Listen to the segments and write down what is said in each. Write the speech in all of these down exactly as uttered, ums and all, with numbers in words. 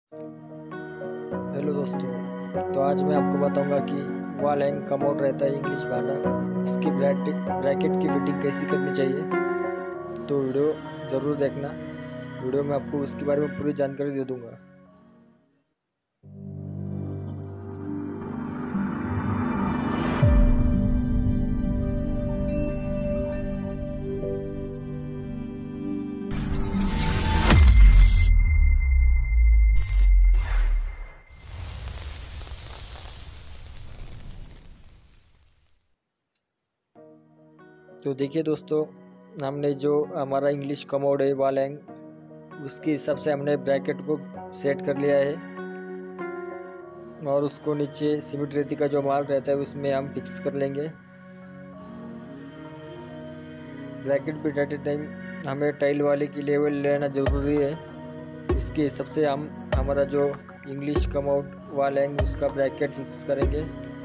Hello दोस्तों, तो आज मैं आपको बताऊंगा कि वॉल हैंग कमोड रहता है इंग्लिश भांडा, उसकी ब्रैकेट ब्रैकेट की फिटिंग कैसी करनी चाहिए। तो वीडियो ज़रूर देखना। वीडियो में आपको उसके बारे में पूरी जानकारी दे दूंगा। तो देखिए दोस्तों, हमने जो हमारा इंग्लिश कमोड है वॉल हैंग, उसके हिसाब से हमने ब्रैकेट को सेट कर लिया है और उसको नीचे सीमेंट रेती का जो माल रहता है उसमें हम फिक्स कर लेंगे। ब्रैकेट बिठाते टाइम हमें टाइल वाले की लेवल लेना ज़रूरी है। उसके हिसाब से हम हमारा जो इंग्लिश कमोड वॉल हैंग उसका ब्रैकेट फिक्स करेंगे।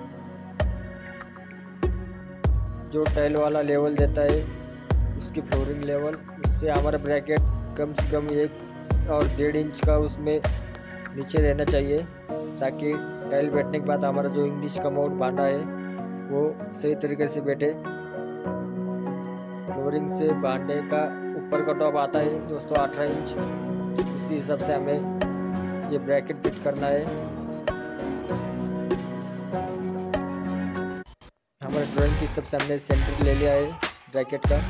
जो टाइल वाला लेवल देता है उसकी फ्लोरिंग लेवल, उससे हमारा ब्रैकेट कम से कम एक और डेढ़ इंच का उसमें नीचे रहना चाहिए, ताकि टाइल बैठने के बाद हमारा जो इंग्लिश कमोड भांडा है वो सही तरीके से बैठे। फ्लोरिंग से भांडे का ऊपर का टॉप आता है दोस्तों अठारह इंच, उसी हिसाब से हमें ये ब्रैकेट फिट करना है। हमारे ड्राइंग की हिसाब से हमने सेंटर ले लिया है ब्रैकेट का।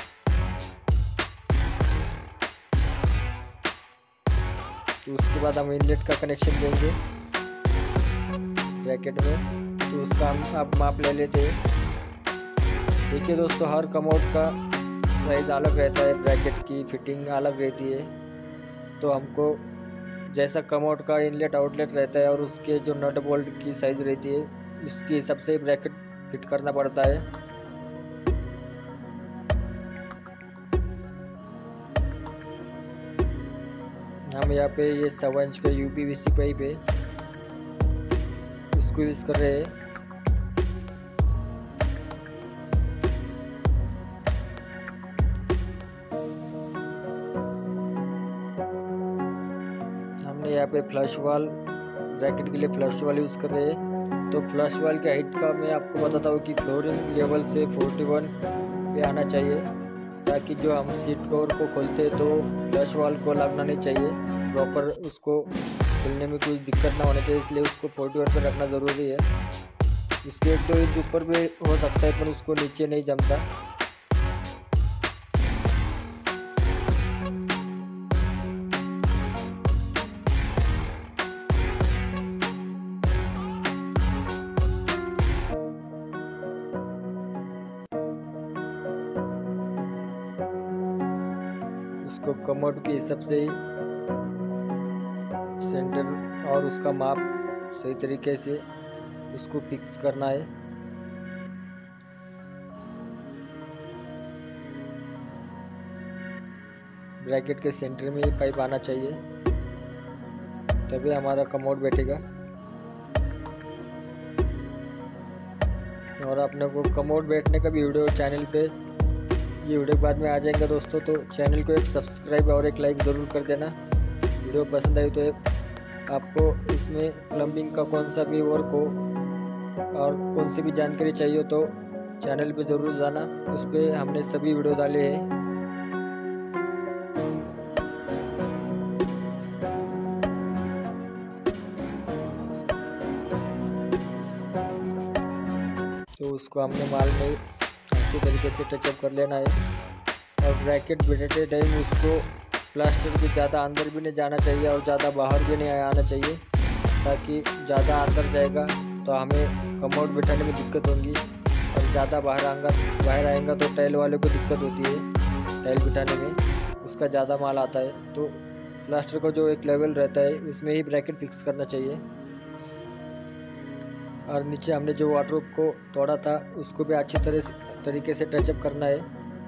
तो उसके बाद हम इनलेट का कनेक्शन देंगे ब्रैकेट में, तो उसका हम अब माप ले लेते हैं। देखिए दोस्तों, हर कमोड का साइज अलग रहता है, ब्रैकेट की फिटिंग अलग रहती है। तो हमको जैसा कमोड का इनलेट आउटलेट रहता है और उसके जो नट बोल्ट की साइज रहती है उसके हिसाब से ब्रैकेट फिट करना पड़ता है। हम यहाँ पे ये सवा इंच का यूपीवीसी पाइप है, उसको यूज कर रहे हैं। हमने यहाँ पे फ्लश वॉल, ब्रैकेट के लिए फ्लश वॉल यूज कर रहे हैं। तो फ्लश वॉल की हाइट का मैं आपको बताता हूँ कि फ्लोरिंग लेवल से इकतालीस पे आना चाहिए, ताकि जो हम सीट कवर को खोलते हैं तो फ्लश वॉल को लगना नहीं चाहिए, प्रॉपर उसको खोलने में कोई दिक्कत ना होना चाहिए, इसलिए उसको इकतालीस पे रखना ज़रूरी है। उसके एक दो इंच ऊपर भी हो सकता है पर उसको नीचे नहीं जमता। उसको कमोड के हिसाब से ही सेंटर और उसका माप सही तरीके से उसको फिक्स करना है। ब्रैकेट के सेंटर में ही पाइप आना चाहिए, तभी हमारा कमोड बैठेगा। और अपने को कमोड बैठने का भी वीडियो चैनल पे, ये वीडियो बाद में आ जाएगा दोस्तों, तो चैनल को एक सब्सक्राइब और एक लाइक ज़रूर कर देना। वीडियो पसंद आई तो एक आपको इसमें प्लम्बिंग का कौन सा भी वर्क हो और कौन सी भी जानकारी चाहिए हो तो चैनल पे ज़रूर जाना, उस पर हमने सभी वीडियो डाले हैं। तो उसको हमने माल में अच्छे तरीके से टचअप कर लेना है। और ब्रैकेट बैठते टाइम उसको प्लास्टर के ज़्यादा अंदर भी नहीं जाना चाहिए और ज़्यादा बाहर भी नहीं आना चाहिए, ताकि ज़्यादा अंदर जाएगा तो हमें कमोड बैठाने में दिक्कत होगी, और ज़्यादा बाहर आएगा बाहर आएगा तो टाइल वाले को दिक्कत होती है टाइल बैठाने में, उसका ज़्यादा माल आता है। तो प्लास्टर का जो एक लेवल रहता है उसमें ही ब्रैकेट फिक्स करना चाहिए। और नीचे हमने जो वार्डरोब को तोड़ा था उसको भी अच्छी तरह से तरीके से टचअप करना है।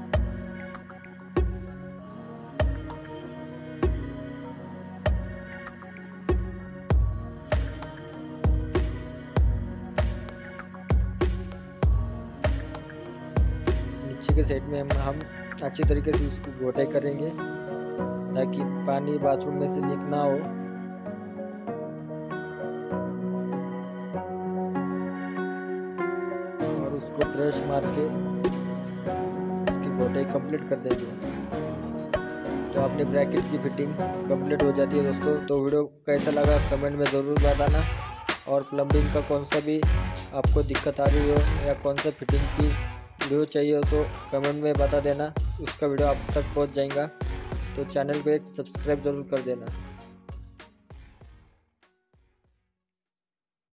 नीचे के साइड में हम हम अच्छी तरीके से उसको घोटाई करेंगे, ताकि पानी बाथरूम में से लीक ना हो। इसको प्रेस मार के इसकी गोटाई कंप्लीट कर देंगे तो अपनी ब्रैकेट की फिटिंग कंप्लीट हो जाती है दोस्तों। तो वीडियो कैसा लगा कमेंट में ज़रूर बताना, और प्लम्बिंग का कौन सा भी आपको दिक्कत आ रही हो या कौन सा फिटिंग की वीडियो चाहिए हो तो कमेंट में बता देना, उसका वीडियो आप तक पहुंच जाएगा। तो चैनल को एक सब्सक्राइब ज़रूर कर देना।